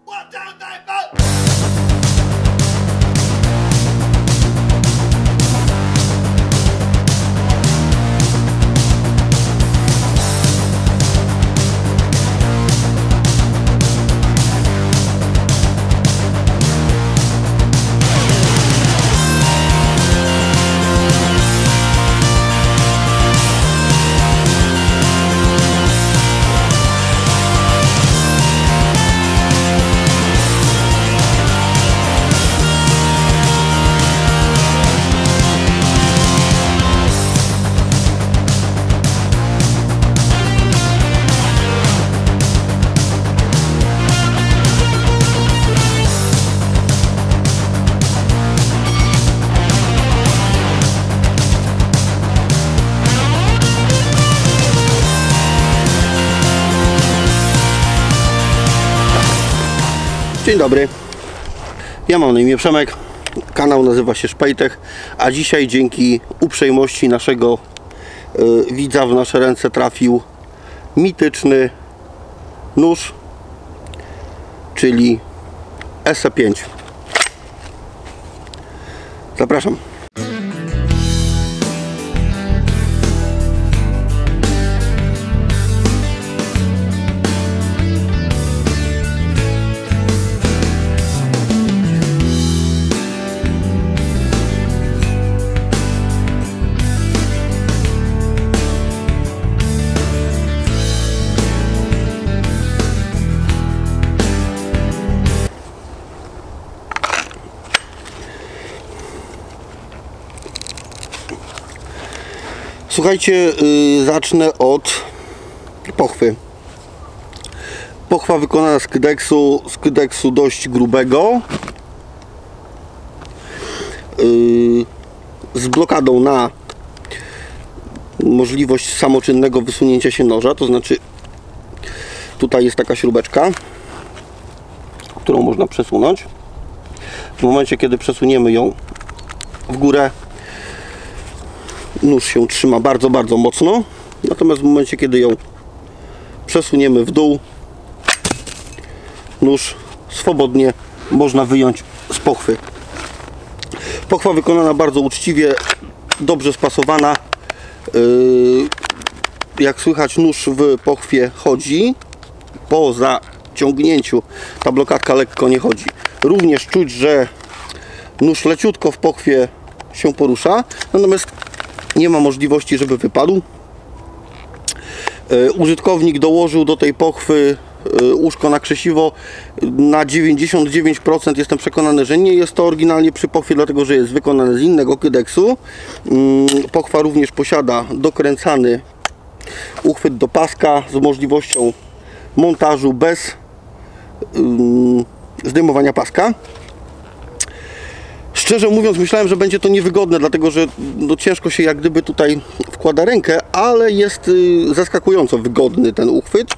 1, 2, 3, 4. Dzień dobry, ja mam na imię Przemek, kanał nazywa się Szpejtech, a dzisiaj dzięki uprzejmości naszego widza w nasze ręce trafił mityczny nóż, czyli SE5. Zapraszam. Słuchajcie, zacznę od pochwy. Pochwa wykonana z kydeksu dość grubego, z blokadą na możliwość samoczynnego wysunięcia się noża, to znaczy tutaj jest taka śrubeczka, którą można przesunąć. W momencie, kiedy przesuniemy ją w górę, nóż się trzyma bardzo, bardzo mocno, natomiast w momencie, kiedy ją przesuniemy w dół, nóż swobodnie można wyjąć z pochwy. Pochwa wykonana bardzo uczciwie, dobrze spasowana. Jak słychać, nóż w pochwie chodzi. Po zaciągnięciu ta blokadka lekko nie chodzi. Również czuć, że nóż leciutko w pochwie się porusza, natomiast nie ma możliwości, żeby wypadł. Użytkownik dołożył do tej pochwy łóżko na krzesiwo. Na 99% jestem przekonany, że nie jest to oryginalnie przy pochwie, dlatego że jest wykonane z innego kydeksu. Pochwa również posiada dokręcany uchwyt do paska z możliwością montażu bez zdejmowania paska. Szczerze mówiąc, myślałem, że będzie to niewygodne, dlatego że no, ciężko się jak gdyby tutaj wkłada rękę, ale jest zaskakująco wygodny ten uchwyt.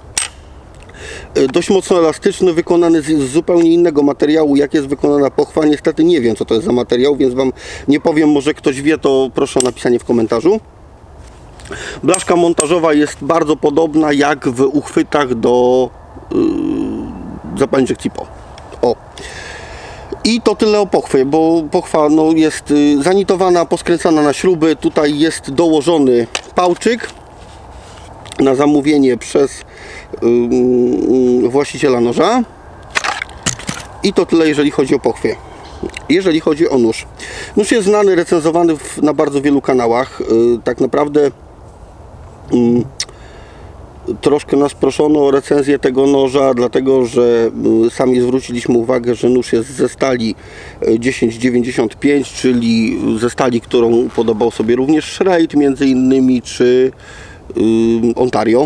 Dość mocno elastyczny, wykonany z zupełnie innego materiału, jak jest wykonana pochwa. Niestety nie wiem, co to jest za materiał, więc Wam nie powiem. Może ktoś wie, to proszę o napisanie w komentarzu. Blaszka montażowa jest bardzo podobna jak w uchwytach do zapalniczek CIPO. O. I to tyle o pochwie, bo pochwa no, jest zanitowana, poskręcana na śruby. Tutaj jest dołożony pałczyk na zamówienie przez właściciela noża. I to tyle, jeżeli chodzi o pochwię. Jeżeli chodzi o nóż. Nóż jest znany, recenzowany na bardzo wielu kanałach. Tak naprawdę troszkę nas proszono o recenzję tego noża, dlatego że sami zwróciliśmy uwagę, że nóż jest ze stali 1095, czyli ze stali, którą podobał sobie również Schreit między innymi, czy Ontario.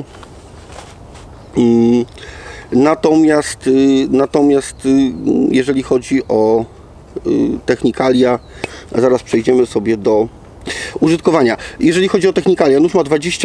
Natomiast jeżeli chodzi o technikalia, zaraz przejdziemy sobie do użytkowania. Jeżeli chodzi o technikalia, nóż ma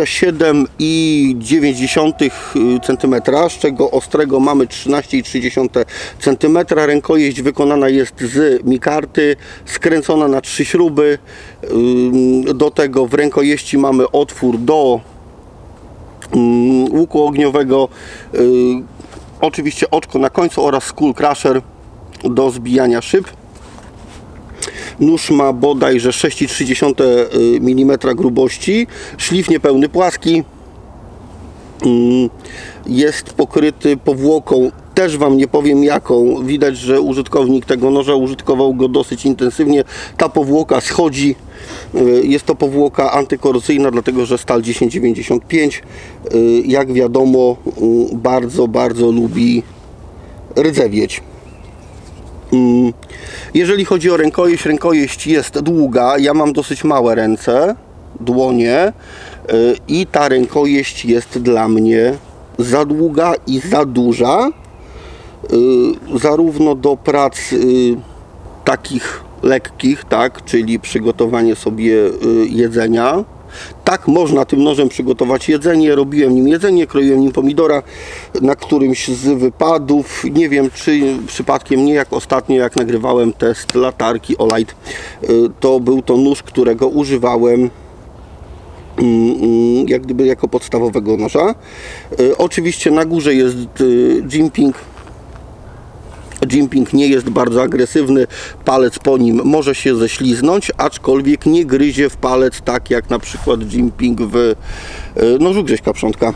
27,9 cm, z czego ostrego mamy 13,3 cm. Rękojeść wykonana jest z mikarty, skręcona na 3 śruby. Do tego w rękojeści mamy otwór do łuku ogniowego. Oczywiście oczko na końcu oraz skull crusher do zbijania szyb. Nóż ma bodajże 6,3 mm grubości, szlif niepełny płaski, jest pokryty powłoką, też Wam nie powiem jaką, widać, że użytkownik tego noża użytkował go dosyć intensywnie. Ta powłoka schodzi, jest to powłoka antykorozyjna, dlatego że stal 1095, jak wiadomo, bardzo lubi rdzewieć. Jeżeli chodzi o rękojeść, rękojeść jest długa, ja mam dosyć małe ręce, dłonie i ta rękojeść jest dla mnie za długa i za duża, zarówno do prac takich lekkich, tak, czyli przygotowanie sobie jedzenia. Tak, można tym nożem przygotować jedzenie. Robiłem nim jedzenie, kroiłem nim pomidora na którymś z wypadów. Nie wiem, czy przypadkiem nie jak ostatnio, jak nagrywałem test latarki Olight. To był to nóż, którego używałem jak gdyby jako podstawowego noża. Oczywiście na górze jest jimping. Jimping nie jest bardzo agresywny, palec po nim może się ześliznąć, aczkolwiek nie gryzie w palec tak jak na przykład jimping w nożu Grześka Przątka.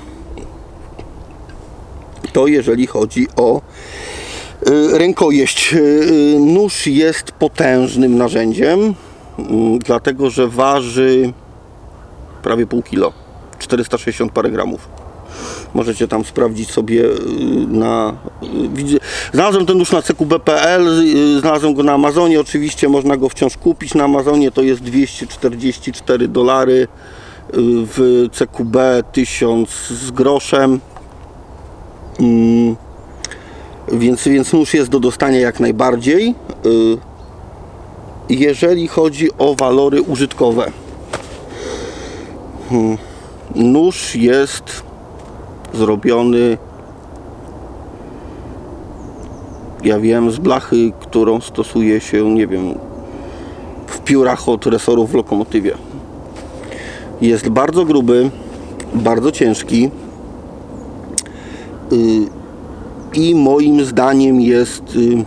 To jeżeli chodzi o rękojeść. Nóż jest potężnym narzędziem, dlatego że waży prawie pół kilo, 460 parę gramów. Możecie tam sprawdzić sobie na... Znalazłem ten nóż na CQB.pl, znalazłem go na Amazonie, oczywiście można go wciąż kupić na Amazonie, to jest $244, w CQB 1000 z groszem. Więc nóż jest do dostania jak najbardziej. Jeżeli chodzi o walory użytkowe, nóż jest zrobiony, ja wiem, z blachy, którą stosuje się, nie wiem, w piórach od resorów w lokomotywie. Jest bardzo gruby, bardzo ciężki i moim zdaniem jest,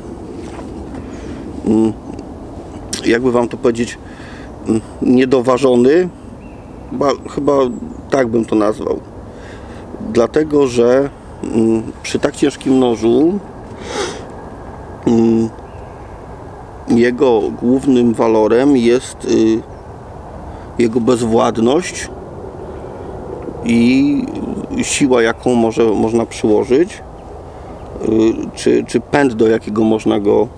jakby Wam to powiedzieć, niedoważony, chyba tak bym to nazwał. Dlatego, że przy tak ciężkim nożu jego głównym walorem jest jego bezwładność i siła, jaką można przyłożyć, czy pęd, do jakiego można go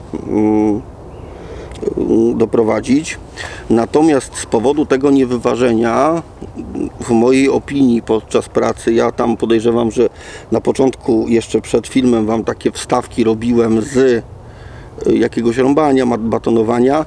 doprowadzić. Natomiast z powodu tego niewyważenia, w mojej opinii podczas pracy, ja tam podejrzewam, że na początku jeszcze przed filmem Wam takie wstawki robiłem z jakiegoś rąbania, batonowania,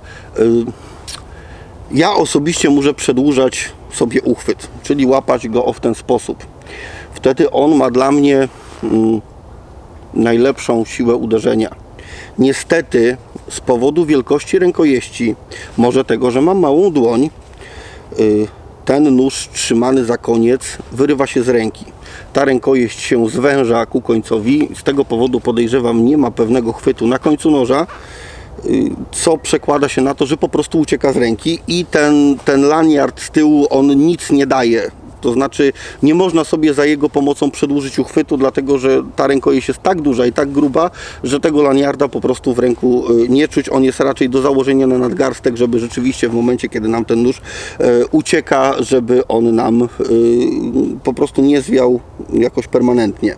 ja osobiście muszę przedłużać sobie uchwyt, czyli łapać go w ten sposób. Wtedy on ma dla mnie najlepszą siłę uderzenia. Niestety z powodu wielkości rękojeści, może tego, że mam małą dłoń, ten nóż trzymany za koniec wyrywa się z ręki. Ta rękojeść się zwęża ku końcowi, z tego powodu podejrzewam, nie ma pewnego chwytu na końcu noża, co przekłada się na to, że po prostu ucieka z ręki i ten laniard z tyłu, on nic nie daje. To znaczy nie można sobie za jego pomocą przedłużyć uchwytu, dlatego że ta rękojeść jest tak duża i tak gruba, że tego laniarda po prostu w ręku nie czuć. On jest raczej do założenia na nadgarstek, żeby rzeczywiście w momencie, kiedy nam ten nóż ucieka, żeby on nam po prostu nie zwiał jakoś permanentnie.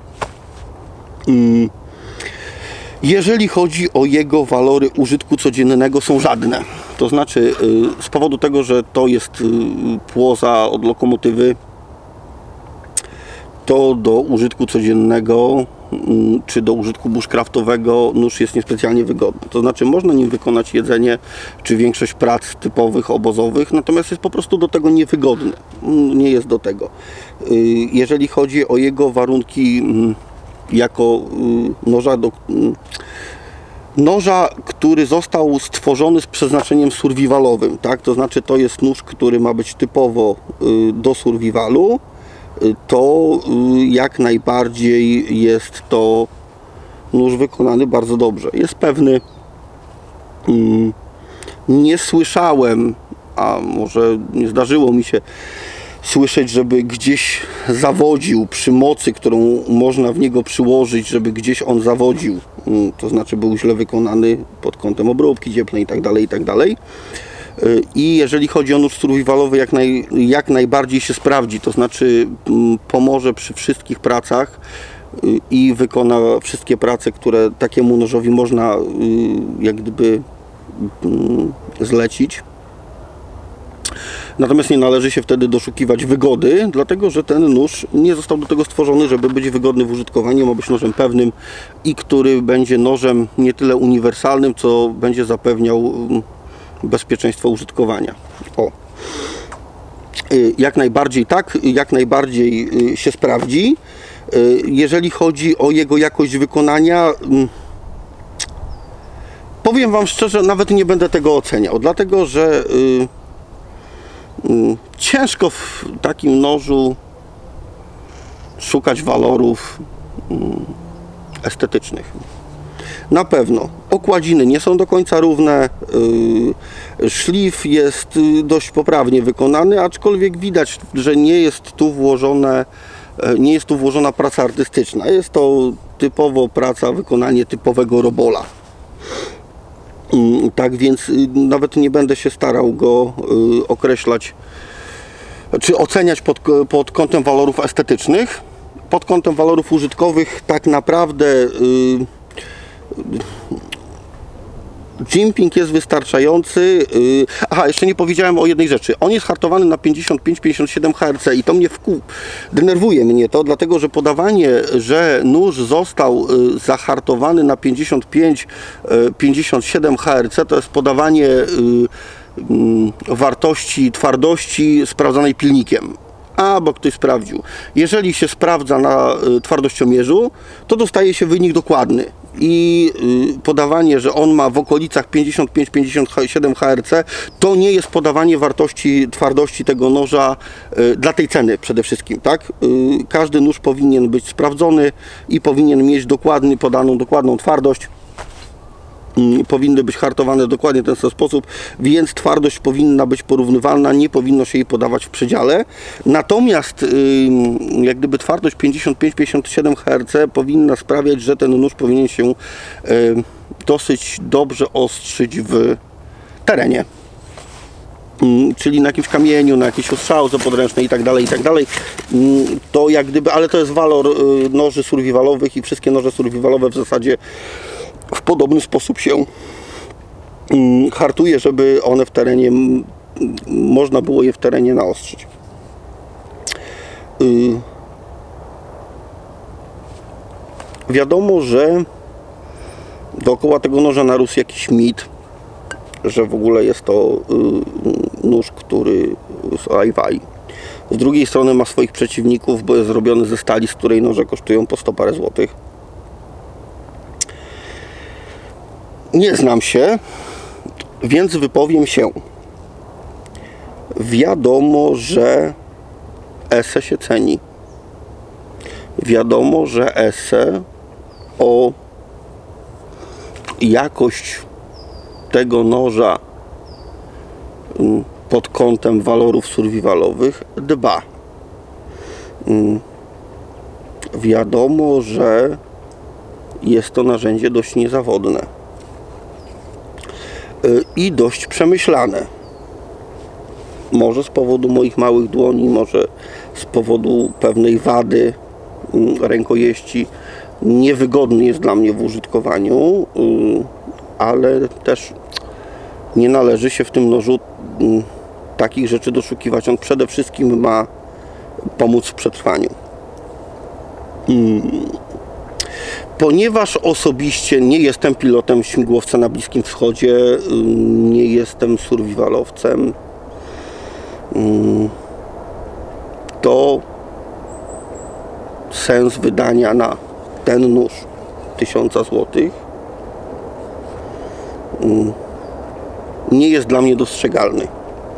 Jeżeli chodzi o jego walory użytku codziennego, są żadne. To znaczy z powodu tego, że to jest płoza od lokomotywy, to do użytku codziennego czy do użytku bushcraftowego nóż jest niespecjalnie wygodny. To znaczy można nim wykonać jedzenie czy większość prac typowych, obozowych, natomiast jest po prostu do tego niewygodny. Nie jest do tego. Jeżeli chodzi o jego warunki jako noża, który został stworzony z przeznaczeniem survivalowym, tak? To znaczy to jest nóż, który ma być typowo do survivalu, to jak najbardziej jest to nóż wykonany bardzo dobrze. Jest pewny. Nie słyszałem, a może nie zdarzyło mi się słyszeć, żeby gdzieś zawodził przy mocy, którą można w niego przyłożyć, żeby gdzieś on zawodził. To znaczy był źle wykonany pod kątem obróbki cieplnej itd., itd. I jeżeli chodzi o nóż survivalowy, jak najbardziej się sprawdzi, to znaczy pomoże przy wszystkich pracach i wykona wszystkie prace, które takiemu nożowi można jak gdyby zlecić. Natomiast nie należy się wtedy doszukiwać wygody, dlatego że ten nóż nie został do tego stworzony, żeby być wygodny w użytkowaniu. Ma być nożem pewnym i który będzie nożem nie tyle uniwersalnym, co będzie zapewniał bezpieczeństwo użytkowania. O. Jak najbardziej tak, jak najbardziej się sprawdzi. Jeżeli chodzi o jego jakość wykonania, powiem Wam szczerze, nawet nie będę tego oceniał, dlatego że ciężko w takim nożu szukać walorów estetycznych. Na pewno okładziny nie są do końca równe, szlif jest dość poprawnie wykonany, aczkolwiek widać, że nie jest tu włożona praca artystyczna. Jest to typowo praca, wykonanie typowego robola. Tak więc nawet nie będę się starał go określać czy oceniać pod kątem walorów estetycznych. Pod kątem walorów użytkowych tak naprawdę jimping jest wystarczający. Aha, jeszcze nie powiedziałem o jednej rzeczy. On jest hartowany na 55-57 Hz i to mnie denerwuje mnie to, dlatego że podawanie, że nóż został zahartowany na 55-57 Hz, to jest podawanie wartości twardości sprawdzanej pilnikiem. Bo ktoś sprawdził. Jeżeli się sprawdza na twardościomierzu, to dostaje się wynik dokładny. I podawanie, że on ma w okolicach 55-57 Hz, to nie jest podawanie wartości twardości tego noża dla tej ceny przede wszystkim, tak? Każdy nóż powinien być sprawdzony i powinien mieć podaną dokładną twardość. Powinny być hartowane dokładnie w ten sam sposób, więc twardość powinna być porównywalna, nie powinno się jej podawać w przedziale. Natomiast jak gdyby twardość 55-57 Hz powinna sprawiać, że ten nóż powinien się dosyć dobrze ostrzyć w terenie. Czyli na jakimś kamieniu, na jakiejś ostrzałce podręcznej i tak dalej, to jak gdyby, ale to jest walor noży survivalowych i wszystkie noże survivalowe w zasadzie w podobny sposób się hartuje, żeby one w terenie, można było je w terenie naostrzyć. Wiadomo, że dookoła tego noża narósł jakiś mit, że w ogóle jest to nóż, który z Aiwai. Z drugiej strony ma swoich przeciwników, bo jest zrobiony ze stali, z której noże kosztują po 100 parę złotych. Nie znam się, więc wypowiem się. Wiadomo, że ESE się ceni. Wiadomo, że ESE o jakość tego noża pod kątem walorów survivalowych dba. Wiadomo, że jest to narzędzie dość niezawodne i dość przemyślane. Może z powodu moich małych dłoni, może z powodu pewnej wady rękojeści. Niewygodny jest dla mnie w użytkowaniu, ale też nie należy się w tym nożu takich rzeczy doszukiwać. On przede wszystkim ma pomóc w przetrwaniu. Ponieważ osobiście nie jestem pilotem śmigłowca na Bliskim Wschodzie, nie jestem survivalowcem, to sens wydania na ten nóż 1000 zł nie jest dla mnie dostrzegalny.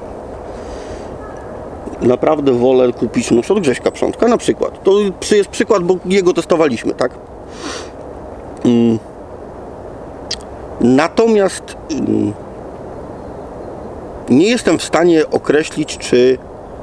Naprawdę wolę kupić nóż od Grześka Przątka na przykład. To jest przykład, bo jego testowaliśmy, tak? Natomiast nie jestem w stanie określić, czy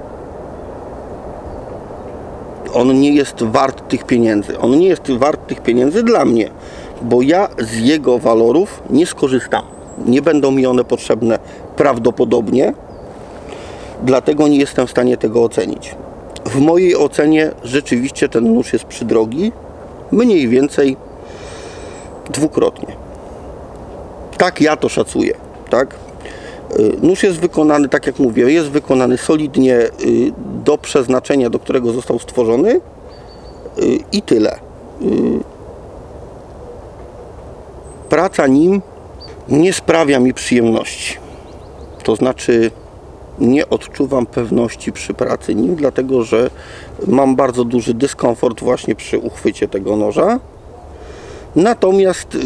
on nie jest wart tych pieniędzy. On nie jest wart tych pieniędzy dla mnie, bo ja z jego walorów nie skorzystam. Nie będą mi one potrzebne prawdopodobnie, dlatego nie jestem w stanie tego ocenić. W mojej ocenie rzeczywiście ten nóż jest przydrogi, mniej więcej dwukrotnie. Tak ja to szacuję, tak? Nóż jest wykonany, tak jak mówię, jest wykonany solidnie do przeznaczenia, do którego został stworzony i tyle. Praca nim nie sprawia mi przyjemności. To znaczy nie odczuwam pewności przy pracy nim, dlatego że mam bardzo duży dyskomfort właśnie przy uchwycie tego noża. Natomiast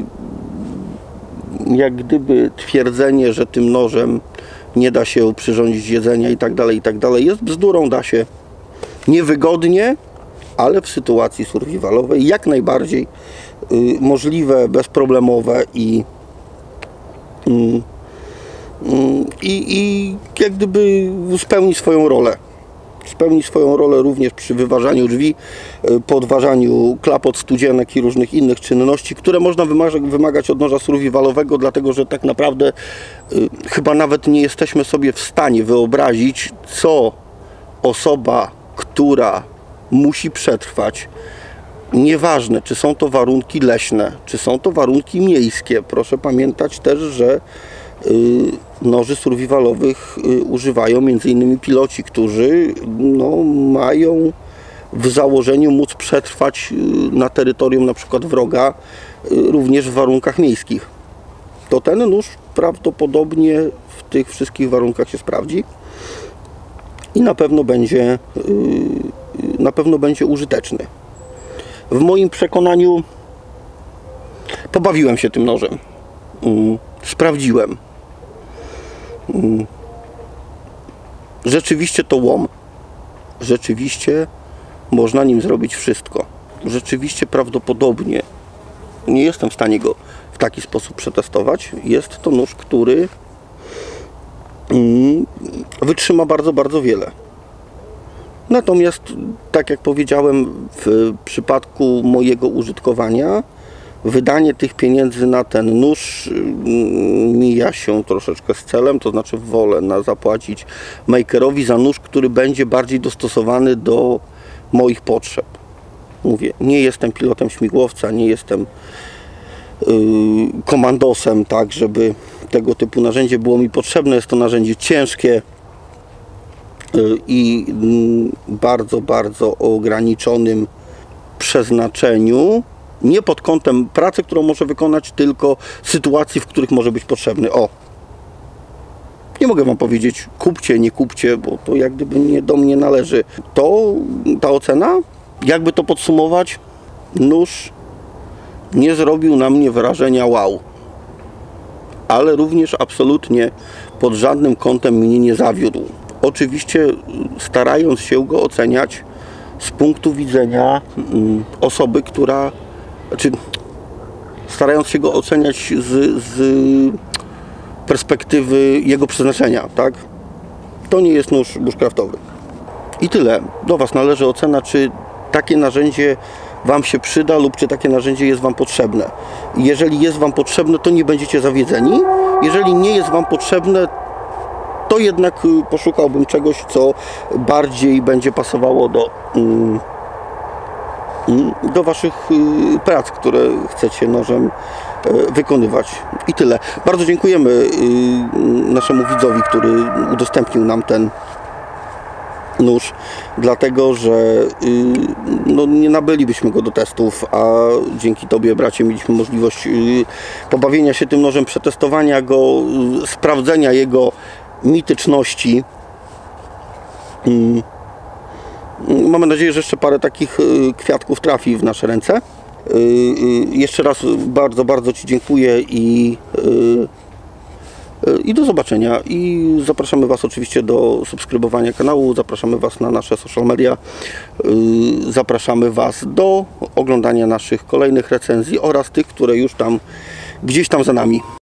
jak gdyby twierdzenie, że tym nożem nie da się przyrządzić jedzenia i tak dalej, jest bzdurą. Da się niewygodnie, ale w sytuacji survivalowej jak najbardziej możliwe, bezproblemowe i jak gdyby spełni swoją rolę. Spełni swoją rolę również przy wyważaniu drzwi, podważaniu klapot studzienek i różnych innych czynności, które można wymagać od noża survivalowego, dlatego że tak naprawdę chyba nawet nie jesteśmy sobie w stanie wyobrazić, co osoba, która musi przetrwać, nieważne czy są to warunki leśne, czy są to warunki miejskie. Proszę pamiętać też, że noży survivalowych używają m.in. piloci, którzy mają w założeniu móc przetrwać na terytorium na przykład wroga również w warunkach miejskich. To ten nóż prawdopodobnie w tych wszystkich warunkach się sprawdzi i na pewno będzie użyteczny. W moim przekonaniu pobawiłem się tym nożem. Sprawdziłem. Rzeczywiście to łom. Rzeczywiście można nim zrobić wszystko. Rzeczywiście prawdopodobnie, nie jestem w stanie go w taki sposób przetestować, jest to nóż, który wytrzyma bardzo, bardzo wiele. Natomiast, tak jak powiedziałem, w przypadku mojego użytkowania wydanie tych pieniędzy na ten nóż mija się troszeczkę z celem, to znaczy wolę zapłacić makerowi za nóż, który będzie bardziej dostosowany do moich potrzeb. Mówię, nie jestem pilotem śmigłowca, nie jestem komandosem, tak, żeby tego typu narzędzie było mi potrzebne. Jest to narzędzie ciężkie i bardzo, bardzo o ograniczonym przeznaczeniu. Nie pod kątem pracy, którą może wykonać, tylko sytuacji, w których może być potrzebny. Nie mogę wam powiedzieć, kupcie, nie kupcie, bo to jak gdyby nie do mnie należy. Ta ocena, jakby to podsumować, nóż nie zrobił na mnie wrażenia wow. Ale również absolutnie pod żadnym kątem mnie nie zawiódł. Oczywiście starając się go oceniać z punktu widzenia osoby, która... starając się go oceniać z perspektywy jego przeznaczenia, tak? To nie jest nóż bushcraftowy. I tyle. Do was należy ocena, czy takie narzędzie wam się przyda lub czy takie narzędzie jest wam potrzebne. Jeżeli jest wam potrzebne, to nie będziecie zawiedzeni. Jeżeli nie jest wam potrzebne, to jednak poszukałbym czegoś, co bardziej będzie pasowało do waszych prac, które chcecie nożem wykonywać. I tyle. Bardzo dziękujemy naszemu widzowi, który udostępnił nam ten nóż, dlatego że nie nabylibyśmy go do testów, a dzięki tobie, bracie, mieliśmy możliwość pobawienia się tym nożem, przetestowania go, sprawdzenia jego mityczności. Mamy nadzieję, że jeszcze parę takich kwiatków trafi w nasze ręce. Jeszcze raz bardzo, bardzo ci dziękuję i i do zobaczenia. I zapraszamy Was oczywiście do subskrybowania kanału, zapraszamy Was na nasze social media, zapraszamy Was do oglądania naszych kolejnych recenzji oraz tych, które już tam gdzieś tam za nami.